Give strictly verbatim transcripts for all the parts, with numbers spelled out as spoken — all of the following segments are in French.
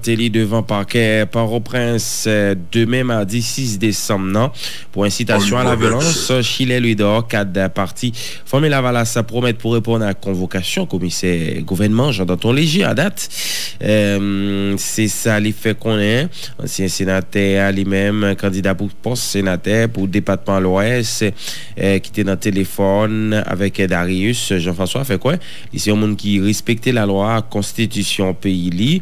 présenté devant parquet Port-au-Prince demain mardi six décembre non, pour incitation à la violence. Chile Louis-Dor, cadre parti Formé Lavalas promet pour répondre à la convocation commissaire gouvernement Jean Danton Léger à date. Euh, c'est ça les fait qu'on est ancien sénateur lui-même candidat pour poste sénateur pour département l'Ouest euh, qui était dans le téléphone avec Darius Jean-François fait quoi? C'est un monde qui respectait la loi, constitution pays li,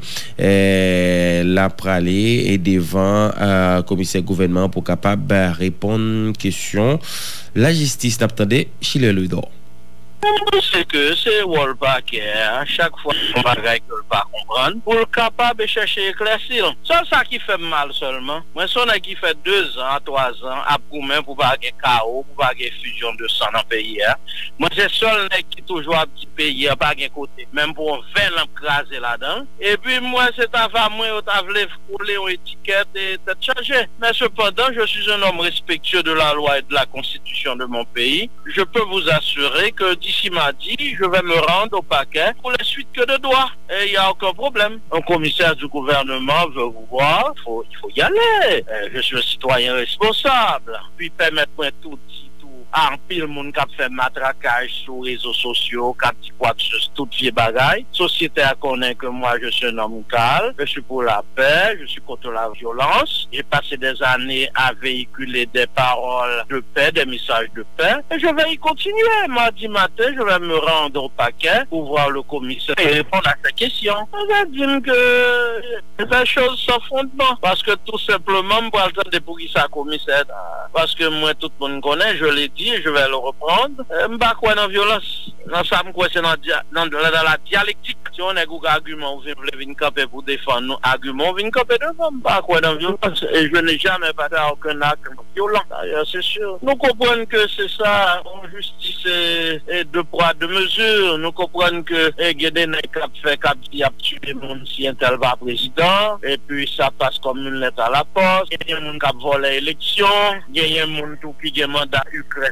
euh, la pralé et devant euh, commissaire gouvernement pour capable de répondre aux questions. La justice n'attendait Chile Louis-Dor. C'est que c'est Wall Paquet, à chaque fois on va ne pas comprendre, pour le capable de chercher éclaircir. C'est ça qui fait mal seulement. Moi, si on a qui fait deux ans, trois ans, à Poumen pour pas qu'il y ait chaos, pour pas qu'il y ait fusion de sang dans le pays. Moi, c'est seul qui toujours un petit pays, pas qu'il côté, même pour vingt l'emcraser là-dedans. Et puis, moi, c'est avant moi, on voulu couler une étiquette et t'être changé. Mais cependant, je suis un homme respectueux de la loi et de la constitution de mon pays. Je peux vous assurer que d'ici mardi, je vais me rendre au paquet pour la suite que de droit. Et il n'y a aucun problème. Un commissaire du gouvernement veut vous voir, il faut, il faut y aller. Et je suis un citoyen responsable. Puis permettez-moi tout dit. En pile monde qui a fait matraquage sur les réseaux sociaux, qui a dit quoi sur toutes les bagailles. Société a connaît que moi je suis un homme calme, je suis pour la paix, je suis contre la violence. J'ai passé des années à véhiculer des paroles de paix, des messages de paix. Et je vais y continuer. Mardi matin, je vais me rendre au paquet pour voir le commissaire et répondre à ces questions. On va dire que les choses sans fondement. Parce que tout simplement, je vais attendre pour qui ça commissaire. Parce que moi, tout le monde connaît, je l'ai dit. Je vais le reprendre. Je ne pas quoi dans la violence. Dans ça, c'est dans, dans, dans la dialectique. Si on a un argument, vous voulez venir camper pour défendre nos arguments, vous venez camper devant. Je ne pas quoi dans la violence. Et je n'ai jamais passé à aucun acte violent. D'ailleurs, c'est sûr. Nous comprenons que c'est ça, en justice et de poids, de mesure. Nous comprenons que Guédé cap fait cap qui a tué le monde si un tel va président. Et puis ça passe comme une lettre à la poste. Il y a des gens qui ont volé l'élection. Il y a des gens qui ont mandat Ukraine.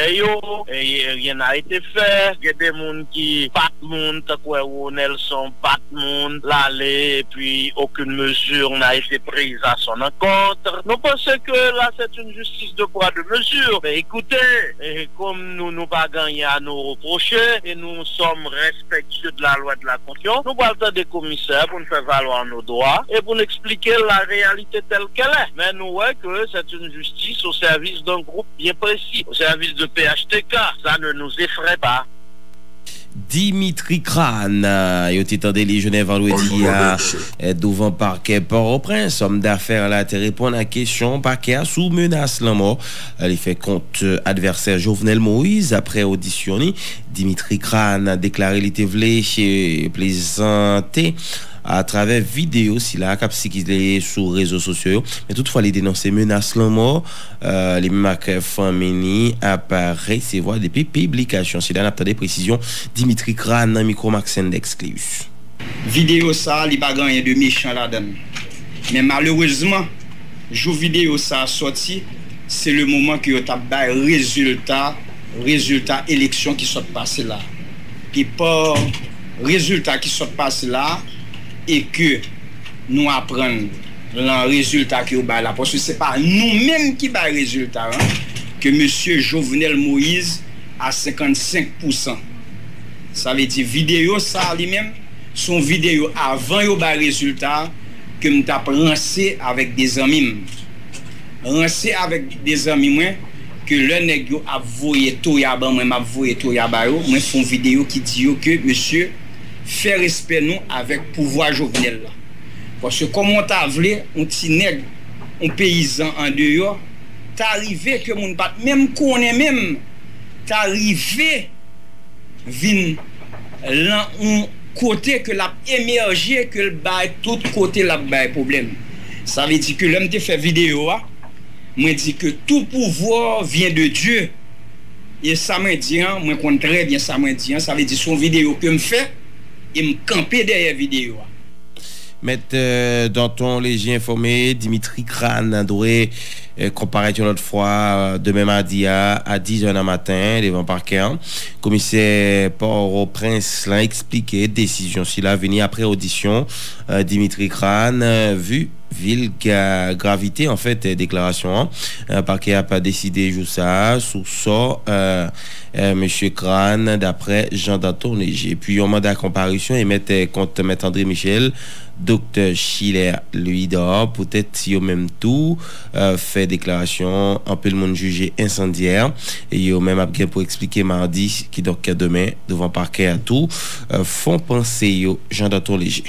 Et rien n'a été fait. Il y a des gens qui battent monde, quoi, Nelson bat monde, l'aller, et puis aucune mesure n'a été prise à son encontre. Nous pensons que là, c'est une justice de poids de mesure. Mais écoutez, et comme nous nous pas gagné à nous reprocher, et nous sommes respectueux de la loi de la constitution, nous parlons des commissaires pour nous faire valoir nos droits et pour nous expliquer la réalité telle qu'elle est. Mais nous voyons que c'est une justice au service d'un groupe bien précis. Au service de P H T K, ça ne nous effraie pas. Dimitri Crane, il était en délit Genève vendredi à devant parquet Port-au-Prince, homme d'affaires là, te répond à la question parquet sous menace la mort. Il fait compte adversaire Jovenel Moïse après auditionné. Dimitri Crane a déclaré qu'il était venu chez plaisanter à travers vidéo si la cap si qui est sur réseaux sociaux, mais toutefois les dénoncer menaces la mort, euh, les marques famille apparaît c'est voir depuis publication. C'est dans la des précisions Dimitri Crane dans micro Max Index Cleus. Vidéo ça li pas gagné de méchant là-dedans. Mais malheureusement, jour vidéo ça sorti, c'est le moment que tu as résultat résultat élection qui sont passé là. Puis pas résultat qui sont passé là et que nous apprenons le résultat qui est là. Parce que ce n'est pas nous-mêmes qui avons le résultat. Hein, que M. Jovenel Moïse a cinquante-cinq pour cent. Ça veut dire vidéo ça lui-même, son vidéo avant le résultat que nous avons lancé avec des amis. Lancé avec des amis, moi, que le nègre a voyé tout yaba, moi m'a voyé tout yaba, moi font vidéo qui dit que monsieur fait respect nous avec pouvoir Jovenel là. Parce que comme on t'a voulu, on petit nègre, un paysan en dehors, t'arrivé que mon pas même qu'on est même, t'arrivé vin là un côté que l'a émergé que le bail tout côté la bail problème. Ça veut dire que l'homme te fait vidéo a, moi dit que tout pouvoir vient de Dieu. Et ça me dit, moi connais très bien ça me dit, ça veut dire son vidéo que me fait et me camper derrière vidéo. Maître euh, Danton Léger informé, Dimitri Crane doit comparaître une autre fois demain mardi à, à dix heures du matin devant parquet. Commissaire Port-au-Prince l'a expliqué décision s'il a venu après audition euh, Dimitri Crane euh, vu ville gravité en fait déclaration euh, parquet a pas décidé jour ça sous ça euh, euh, monsieur Crane d'après Jean Danton Léger puis on mandat comparution et mettre contre maître André Michel docteur Schiller lui dort peut-être si au même tout euh, fait déclaration un peu le monde jugé incendiaire et il même après pour expliquer mardi qui donc demain devant parquet à tout euh, font penser yo Jean Danton Léger.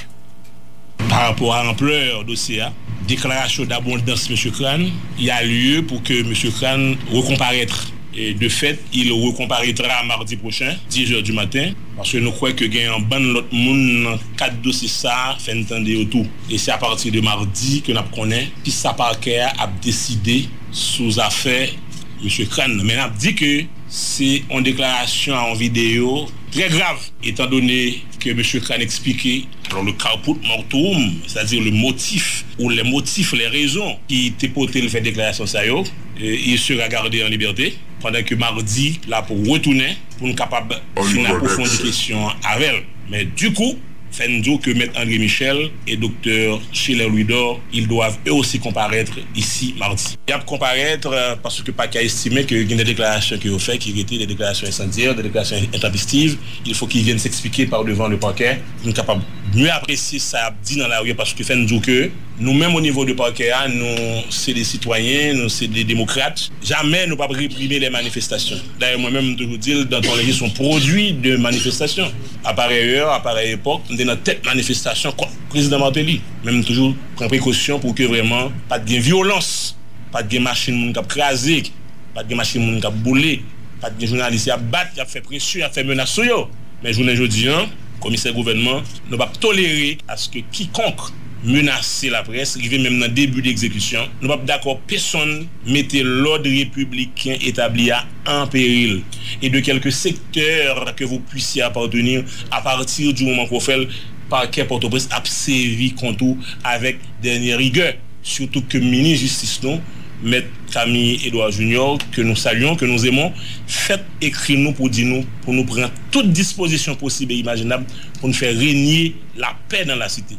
Par rapport à l'ampleur dossier, déclaration d'abondance M. Crane, il y a lieu pour que M. Crane recomparaître. Et de fait, il recomparaîtra mardi prochain, dix heures du matin, parce que nous croyons que y a un bon l'autre monde, quatre dossiers ça, fait entendre tout. Et c'est à partir de mardi que nous connaissons, puis ça parquet a décidé sous affaire M. Crane. Mais on a dit que c'est une déclaration en vidéo très grave, étant donné que M. Crane expliquait alors le caput mortuum, c'est-à-dire le motif ou les motifs, les raisons qui étaient portés le fait déclaration ça yo, il sera gardé en liberté pendant que mardi là pour retourner pour nous capable de approfondir la question avec elle. Mais du coup, fait nous que M. André Michel et Dr Schiller Louis-Dor, ils doivent eux aussi comparaître ici mardi. Ils doivent comparaître parce que pas qu'à estimer que il y a des déclarations qui ont fait, qui étaient des déclarations incendiaires, des déclarations intempestives. Il faut qu'ils viennent s'expliquer par devant le parquet pour nous capables mieux apprécier ça dit dans la rue parce que fait nous que nous-mêmes au niveau du parquet, nous c'est des citoyens, nous c'est des démocrates. Jamais nous pas réprimer les manifestations. D'ailleurs moi-même je vous dis dans ton législation sont produits de manifestations. À pareille heure, à pareille époque, nous dans telle manifestation contre le président Martelly. Même toujours prendre précaution pour que vraiment pas de violence, pas de machine qui a crasé, pas de machine qui a boulé, pas de journalistes qui a battu, qui a fait pression, qui a fait menace sur eux. Mais journée aujourd'hui, commissaire gouvernement ne va pas tolérer à ce que quiconque menacer la presse, arriver même dans le début d'exécution, nous ne sommes pas d'accord personne mette l'ordre républicain établi en péril et de quelques secteurs que vous puissiez appartenir à partir du moment qu'on fait le parquet Port-au-Prince a sévi contre avec dernière rigueur, surtout que ministre justice non M. Camille Edouard Junior, que nous saluons, que nous aimons, faites écrire nous pour dire nous, pour nous prendre toute disposition possible et imaginable pour nous faire régner la paix dans la cité.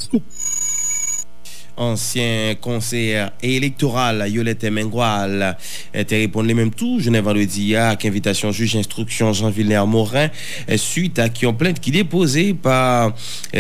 Ancien conseiller électoral Yolette Mengual était répondu même tout je n'ai vendredi à invitation juge instruction Jean-Villeneuve Morin suite à qui ont plainte qui déposée par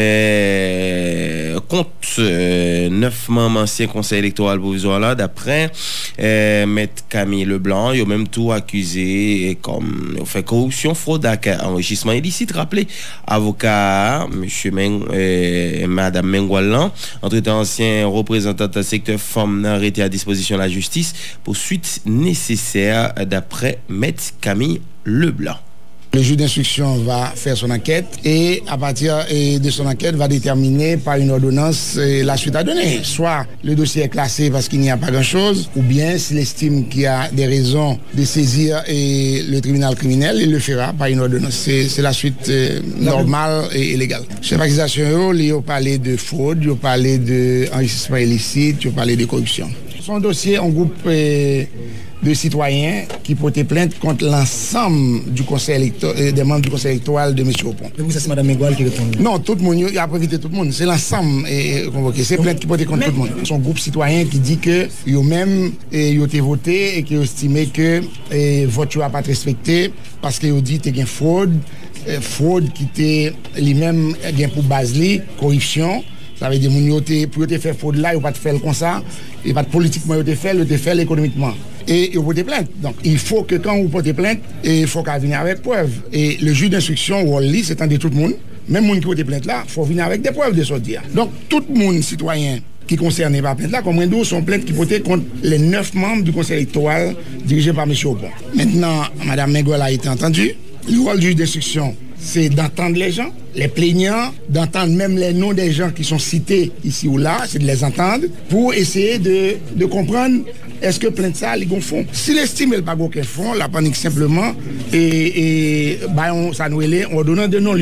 euh, compte euh, neuf membres ancien conseil électoral provisoire là d'après euh, maître Camille Leblanc ils ont même tout accusé comme fait corruption fraude enrichissement illicite rappelé avocat monsieur Meng euh, madame Mengual entre-temps ancien représentant du secteur femme n'a arrêté à disposition de la justice pour suite nécessaire d'après maître Camille Leblanc. Le juge d'instruction va faire son enquête et à partir de son enquête va déterminer par une ordonnance la suite à donner. Soit le dossier est classé parce qu'il n'y a pas grand-chose, ou bien s'il estime qu'il y a des raisons de saisir et le tribunal criminel, il le fera par une ordonnance. C'est, c'est la suite euh, normale et, et légale. Chef d'accusation, il a parlé de fraude, il a parlé d'enrichissement illicite, il a parlé de corruption. Son dossier, un groupe euh, de citoyens qui portaient plainte contre l'ensemble du conseil électoral, euh, des membres du conseil électoral de M. Opon. Et vous, c'est Mme Mengual qui répond? Non, tout le monde, il a invité tout le monde. C'est l'ensemble euh, convoqué. C'est plainte qui portait contre mais... tout le monde. Son groupe citoyen qui dit que ils ont même ils ont été votés et qui ont estimé que le vote n'a pas été respecté parce qu'ils ont dit qu'il y a une fraude, euh, fraude qui était lui-même pour base corruption. Ça veut dire que pour te faire fraude là, il n'y a pas de faire comme ça, il n'y a pas de politiquement te faire, il te faire économiquement. Et il faut te plainte. Donc il faut que quand vous portez plainte, il faut qu'elle vienne avec preuve. Et le juge d'instruction, Wally, c'est un de tout le monde, même le monde qui porte plainte là, il faut venir avec des preuves de sortir. Donc tout le monde citoyen qui concerne pas plainte là, comme un sont plaintes qui portaient contre les neuf membres du conseil électoral dirigé par M. Opon. Maintenant, Mme Mengual a été entendue. Le rôle du juge d'instruction, c'est d'entendre les gens, les plaignants, d'entendre même les noms des gens qui sont cités ici ou là, c'est de les entendre pour essayer de, de comprendre est-ce que plainte ça, ils font. S'il estime qu'elle n'a pas aucun fond, la panique simplement, et, et bah, on, ça nous est en donnant de non-lieux.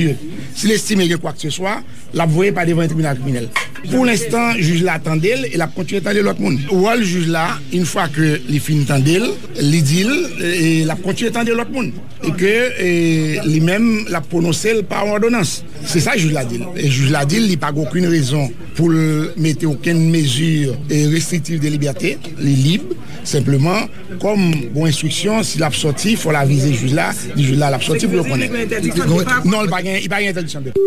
S'il estime qu'il y a quoi que ce soit, la voyez pas devant un tribunal criminel. Pour l'instant, le juge l'attendait et la continue d'attendre l'autre monde. Ou le juge là, une fois que les fins d'attendre, il dit et la continue d'attendre l'autre monde. Et que lui-même l'a prononcé par ordonnance. C'est ça le juge l'a dit. Et le juge l'a dit, il n'y a pas aucune raison pour mettre aucune mesure restrictive de liberté. Il est libre. Simplement, comme bon instruction, s'il a sorti, il faut la viser le juge là. Le juge là l'a sorti pour le connaître. Non, il n'y a pas d'interdiction de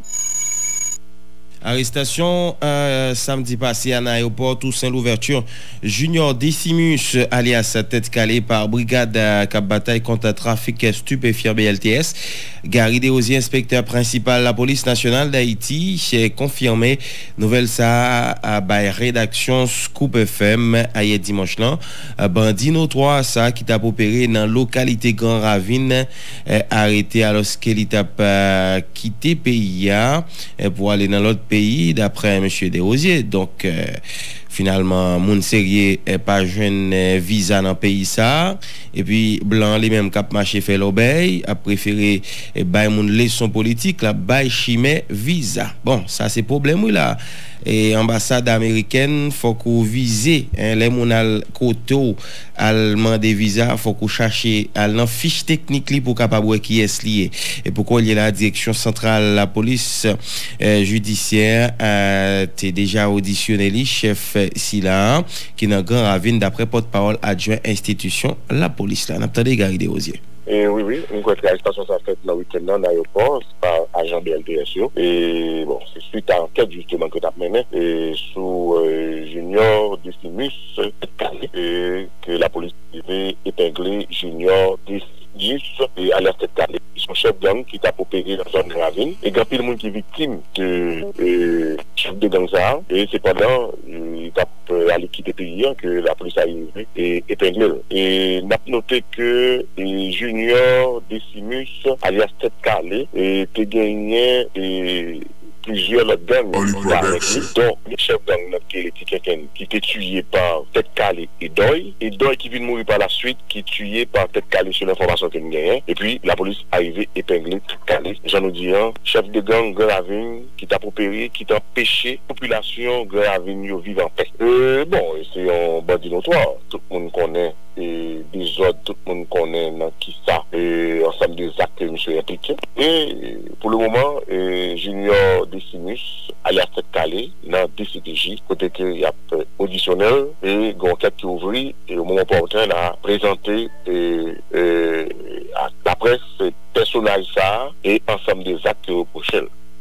Arrestation euh, samedi passé à l'aéroport Toussaint Louverture. Junior Decimus, alias Tête Calée, par brigade euh, cap bataille contre trafic stupéfiant B L T S. Gary Desrosiers, inspecteur principal de la police nationale d'Haïti, j'ai confirmé nouvelle ça à la rédaction Scoop F M hier dimanche là. Bandit trois ça qui t'a opéré dans la localité Grand Ravine, euh, arrêté alors qu'il t'a euh, quitté pays euh, pour aller dans l'autre pays d'après monsieur Desrosiers. Donc euh, finalement moun sérieux est pas jeune euh, visa dans pays ça et puis blanc les mêmes cap marché fait l'obéi a préféré et bay moun leçon politique la bay chimé visa. Bon, ça c'est problème oui là. Et ambassade américaine faut qu'on vise hein, les moun al koto allemand des visas faut qu'on chercher al fiche technique li pour capable qui est lié et pourquoi il y a la direction centrale la police euh, judiciaire euh, t'es déjà auditionné li chef Sila qui dans Grand Ravine d'après porte-parole adjoint institution la police là n'a pas Gary Desrosiers. Et oui, oui, une grosse arrestation s'est faite dans le week-end dans l'aéroport par agent B L T S. Et bon, c'est suite à l'enquête justement que tu as menée et sous euh, Junior Decimus et que la police devait épingler Junior Decimus et à leur tête calée. Son chef gang qui t'a opéré dans la zone de Ravine et grand pile monde qui est victime de euh, chef de gang ça et cependant il t'a allé quitter le pays que la police a arrivé et épinglé. Et n'a noté que et Junior Decimus alias Tête Calée et te gagné et plusieurs autres gangs avec lui, dont le chef gang qui est quelqu'un qui était tué par Tête Calée et Doy, et Doy qui vient mourir par la suite, qui est tué par Tête Calée sur l'information qu'il gagne. Et puis la police arrivée épinglée Tête Calée. J'en ai dit un chef de gang Grand Ravine qui t'a opéré, qui t'a empêché la population Grand Ravine de vivre en paix. Euh, bon, c'est un bandit notoire, tout le monde connaît. Et des autres, tout le monde connaît dans qui ça, et ensemble des actes que monsieur impliqué. Et pour le moment, et Junior Decimus, alias Tête Calée, dans D C T J, côté qu'il y a auditionnel, et il y a une enquête qui ouvre, et au moment opportun, on a présenté et, et, à la presse, personnage ça, et ensemble des actes reprochés.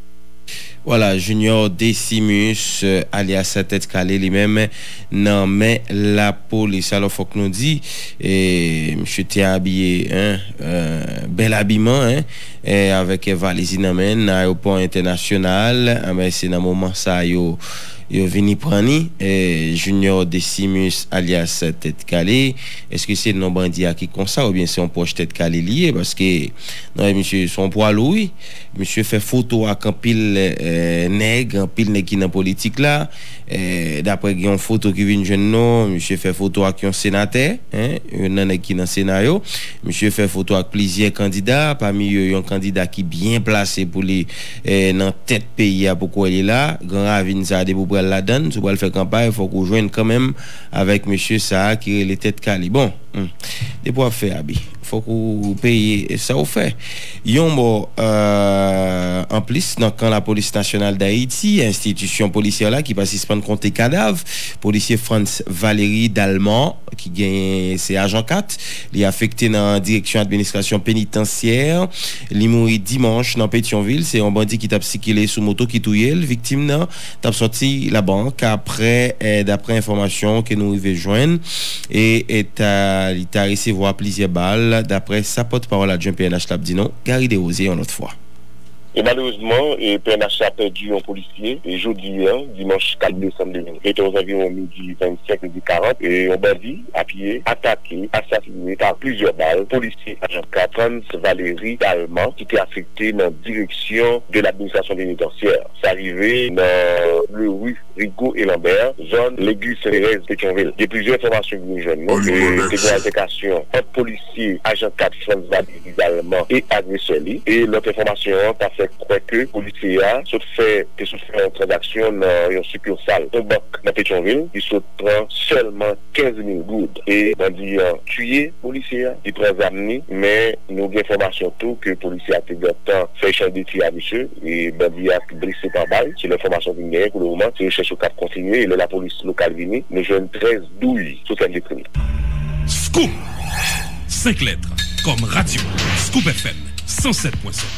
Voilà, Junior Decimus, euh, alias Tête Calée, lui-même, non, mais la police. Alors, faut que nous dit, et monsieur t'es habillé, hein, euh, bel habillement, hein, et avec valise dans l'aéroport international, ah, mais c'est dans le moment ça, yo, yo vini prani, et Junior Decimus, alias Tête Calée. Est-ce que c'est non bandit qui comme ça, ou bien c'est un poche Tête Calée lié, parce que, non, monsieur, son poids louis, monsieur fait photo à un pile, euh, nègre, un pile nègre qui dans politique là, euh, d'après une photo qui vient jeune non, monsieur fait photo avec un sénateur, hein, un nègre qui dans scénario, monsieur fait photo avec plusieurs candidats, parmi eux un candidat qui bien placé pour les euh, dans tête pays pourquoi il est là, Grand Ravine ça de pour la donne, tu vas faire campagne, il faut qu'on joigne quand même avec monsieur ça qui est les têtes calées. Bon, hum, des pour faire abi. Faut qu'on paye ça au fait. Yon bon euh, en plus dans quand la police nationale d'Haïti, institution policière là qui va suspendre compter cadavre, policier France Valérie Dalman qui gagne c'est agent quatre, il est affecté dans la direction administration pénitentiaire, il mourit dimanche dans Pétionville, c'est un bandit qui t'a circulé sous moto qui touye, victime là, t'a sorti la banque après eh, d'après information que nous arrivons joindre et est il t'a recevoir plusieurs balles d'après sa porte-parole adjoint P N H l'a dit non, Gary Desrosiers une autre fois. Et malheureusement, et P N H a perdu un policier, et jeudi, hein, dimanche quatre décembre deux mille vingt, était aux environs midi vingt-cinq, midi quarante, et un bandit à pied, attaqué, assassiné par plusieurs balles, policier agent quatre, Valérie Dalman, qui était affecté dans la direction de l'administration pénitentiaire. C'est arrivé dans le rue Rigaud et Lambert, zone Légus Thérèse Pétionville. Il y a plusieurs informations que nous jeunes, et des implications entre policiers, agent quatre, France Valérie Dalman et agresseur. Et l'autre information, a fait fait croire que les policiers sont fait que sont fait une transaction dans une succursale de banque dans Pétionville, ils sont prend seulement quinze mille gouttes et bandit tué policier, ils prennent amener, mais nous avons information tout que le policier a été fait champ de tir à monsieur et bandit a blessé par balle. C'est l'information qui gagne pour le moment, c'est recherche au cap continuer et la police locale vini, nous jeunes treize douilles sous cette détruit. Scoop, cinq lettres, comme radio, Scoop F M, cent sept virgule sept.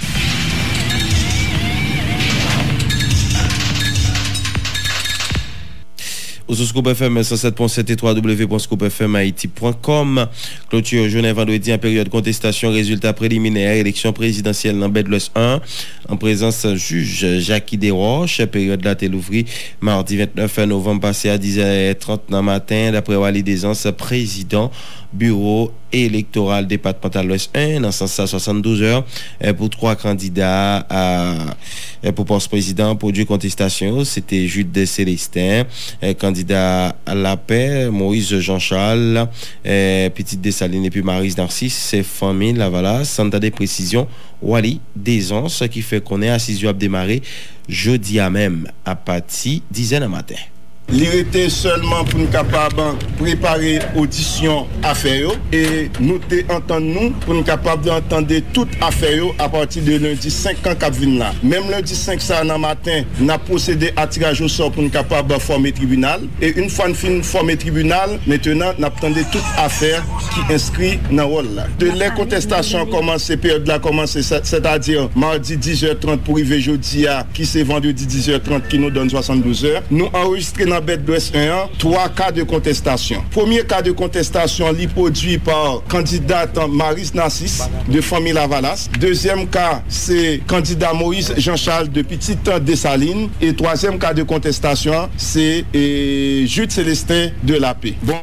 Au Scoop F M cent sept virgule sept et w w w point scoop f m haïti point com. Clôture journée vendredi en période contestation résultats préliminaires élection présidentielle dans Bedlos un en présence juge Jackie Desroches. Période là t'est ouvri mardi vingt-neuf novembre passé à dix heures trente dans matin d'après Wali Desans président bureau électoral départemental l'Ouest un dans sens soixante-douze heures pour trois candidats à pour poste président pour deux contestations. C'était Jude Célestin, candidat à la paix, Moïse Jean-Charles, Petite Dessalines et puis Marie Narcisse, c'est famille Lavalas, sans des précisions, Wali Desans, ce qui fait qu'on est assis à démarrer jeudi à même à partir de dix heures du matin. Il était seulement pour nous capables de préparer l'audition affaire et nous entendre nous pour nous capables d'entendre toute affaire à partir de lundi cinq ans qui vient là. Même lundi cinq ça dans matin, nous avons procédé à tirage au sort pour nous capables de former tribunal et une fois nous fin former tribunal, maintenant nous attendons toute affaire qui inscrit dans le rôle là. De les contestations commencent période là commence c'est-à-dire mardi dix heures trente pour arriver jeudi à qui c'est vendredi dix heures trente qui nous donne soixante-douze heures. Nous enregistrons dans Bedlos un, trois cas de contestation. Premier cas de contestation, li produit par candidate Marie Narcisse de famille Lavalas. Deuxième cas, c'est candidat Moïse Jean-Charles de Petite Dessalines. Et troisième cas de contestation, c'est eh, Jude Célestin de la Paix. Bon.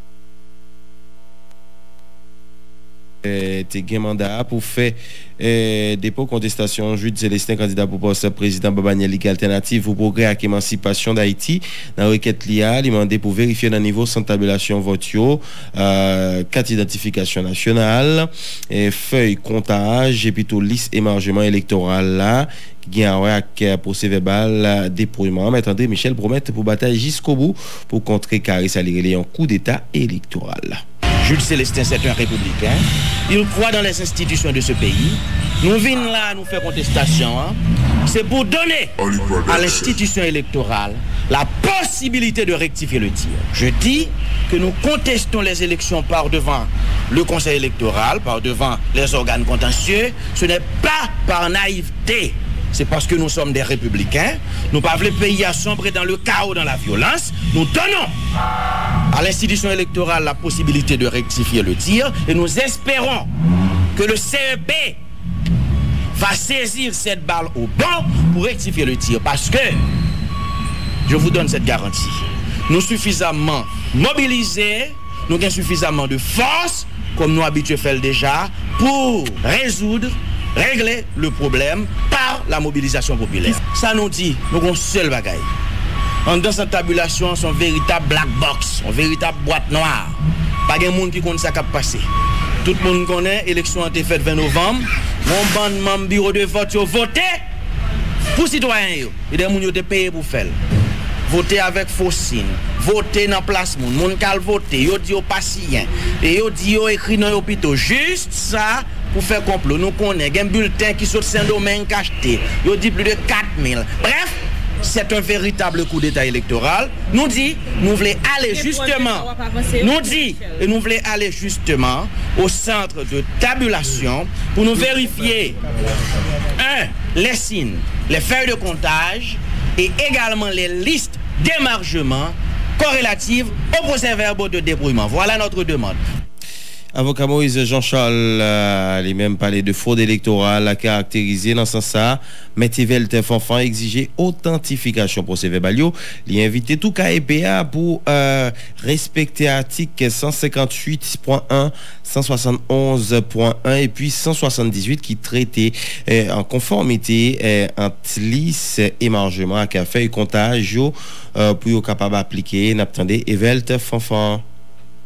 T'es gain mandat pour faire euh, dépôt contestation Jude Célestin candidat pour poste président Babaniel Ligue Alternative pour progrès avec émancipation d'Haïti dans requête L I A demandé pour vérifier dans niveau sans tabulation votio euh, carte d'identification nationale et feuille comptage et plutôt liste émargement électoral là qui a un procès verbal dépouillement. Maître André Michel promet pour bataille jusqu'au bout pour contrer Caris Aliré en coup d'état électoral. Jude Célestin, c'est un républicain. Il croit dans les institutions de ce pays. Nous venons là, nous faire contestation. Hein. C'est pour donner à l'institution électorale la possibilité de rectifier le tir. Je dis que nous contestons les élections par devant le Conseil électoral, par devant les organes contentieux. Ce n'est pas par naïveté. C'est parce que nous sommes des républicains. Nous ne voulons pas le pays à sombrer dans le chaos, dans la violence. Nous donnons à l'institution électorale la possibilité de rectifier le tir et nous espérons que le C E P va saisir cette balle au banc pour rectifier le tir. Parce que, je vous donne cette garantie, nous suffisamment mobilisés, nous avons suffisamment de force, comme nous habitués faire déjà, pour résoudre régler le problème par la mobilisation populaire. Ça nous dit, nous avons un seul bagaille. Dans cette tabulation, c'est un véritable black box, une véritable boîte noire. Pas de monde qui connaît ça qui a passé. Tout le monde connaît, l'élection a été faite le vingt novembre. Mon bande membre bureau de vote, ils ont voté pour citoyens. Et des gens qui ont payé pour faire. Voter avec faux signes, voter dans place moun, moun kal voter, yo di yo patient, et yo di yo écrit dans l'hôpital juste ça pour faire complot. Nous connaissons un bulletin qui sont Saint-Domingue acheté, yo dit plus de quatre mille. Bref, c'est un véritable coup d'état électoral. Nous dit, nous voulons aller justement, nous dit, et nous voulons aller justement au centre de tabulation pour nous vérifier, un, les signes, les feuilles de comptage, et également les listes d'émargement corrélatives au procès-verbal de débrouillement. Voilà notre demande. Avocat Moïse Jean-Charles, euh, les mêmes parlé de fraude électorale à caractériser dans ce sens-là. Métivelte Fanfan exiger authentification procès-verbal. Il a invité tout K E P A pour euh, respecter article cent cinquante-huit point un, cent soixante-onze point un et puis cent soixante-dix-huit qui traitait euh, en conformité euh, entre liste émargement à café et comptage euh, pour être capable d'appliquer. N'attendez Evelte Fanfan.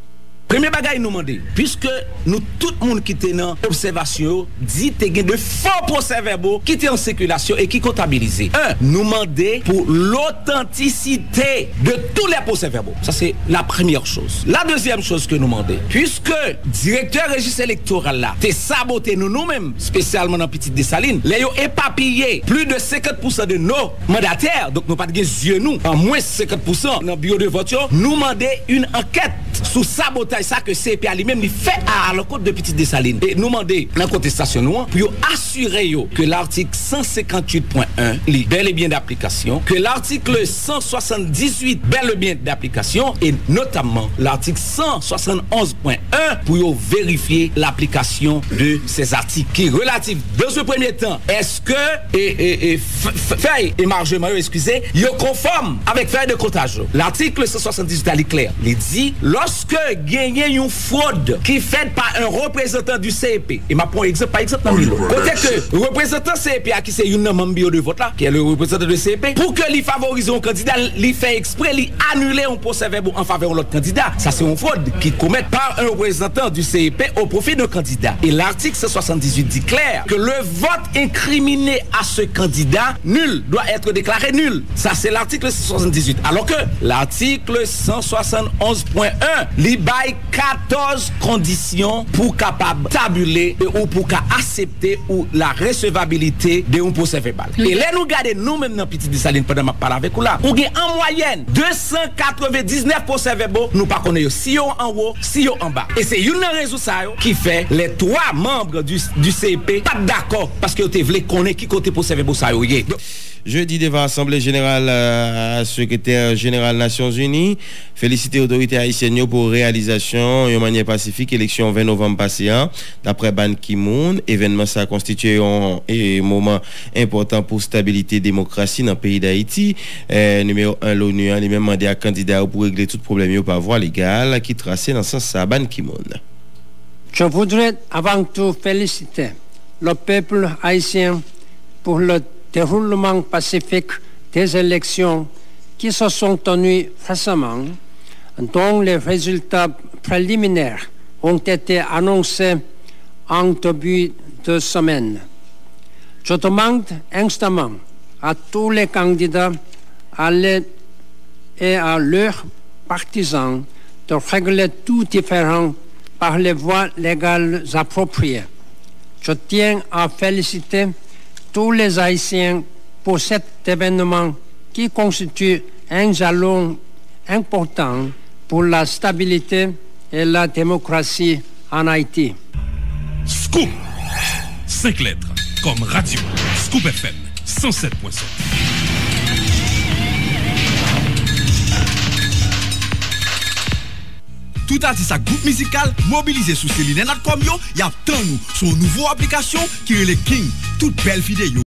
Premier bagage nous demander, puisque nous tout le monde qui était dans l'observation dit qu'il y a de faux procès-verbaux qui étaient en circulation et qui comptabilisés. Un, nous demander pour l'authenticité de tous les procès-verbaux. Ça c'est la première chose. La deuxième chose que nous demandons, puisque directeur registre électoral là, t'es saboté nous nous-mêmes, spécialement dans Petite Dessalines, les ont éparpillé plus de cinquante pour cent de nos mandataires, donc nous pas de yeux nous, en moins cinquante pour cent dans le bureau de vote, nous demandons une enquête sous sabotage ça que C P A lui-même il fait à l'encontre de Petite Dessalines. Et nous demandons la contestation nous pour assurer yo, que l'article cent cinquante-huit point un est bel et bien d'application, que l'article cent soixante-dix-huit bel et bien d'application et notamment l'article cent soixante-onze point un pour yo vérifier l'application de ces articles qui relatifs dans ce premier temps est-ce que et, et, et feuille et margement excusez yo conforme avec feuille de comptage. L'article cent soixante-dix-huit est clair. Il dit lorsque gagné une fraude qui est faite par un représentant du C E P et ma prend exemple par exemple dans Milo. Côté que le représentant C E P qui c'est une membre de vote là qui est le représentant de C E P pour que lui favorise un candidat, lui fait exprès lui annuler un procès-verbal en faveur de l'autre candidat. Ça c'est une fraude qui commet par un représentant du C E P au profit d'un candidat. Et l'article cent soixante-dix-huit dit clair que le vote incriminé à ce candidat nul doit être déclaré nul. Ça c'est l'article cent soixante-dix-huit. Alors que l'article cent soixante-onze point un li bail quatorze conditions pour capable tabuler ou pour accepter ou la recevabilité de un procès-verbal. Et là nous regardons nous-mêmes dans Petite Dessalines pendant ma parole avec vous là, on gagne en moyenne deux cent quatre-vingt-dix-neuf procès-verbaux, nous pas connaissons si yo en haut, si yo en bas. Et c'est une raison ça qui fait les trois membres du, du C E P pas d'accord parce que vous voulez connaître qui côté procès-verbaux ça yo. Jeudi devant l'Assemblée générale euh, secrétaire général Nations Unies, féliciter l'autorité haïtienne pour réalisation de manière pacifique élection vingt novembre passé. D'après Ban Ki-moon, événement ça a constitué un, un moment important pour stabilité démocratie dans le pays d'Haïti. Euh, numéro un, l'ONU a lui-même demandé à candidat pour régler tout problème par voie légale qui tracé dans ce sens à Ban Ki-moon. Je voudrais avant tout féliciter le peuple haïtien pour le déroulement pacifique des élections qui se sont tenues récemment, dont les résultats préliminaires ont été annoncés en début de semaine. Je demande instamment à tous les candidats à les, et à leurs partisans de régler tout différend par les voies légales appropriées. Je tiens à féliciter tous les Haïtiens pour cet événement qui constitue un jalon important pour la stabilité et la démocratie en Haïti. Scoop! Cinq lettres, comme radio. Scoop F M, cent sept point sept. Tout artiste à groupe musical mobilisé sous Céline point com yo, y a tant nous son nouveau application qui est le King. Toute belle vidéo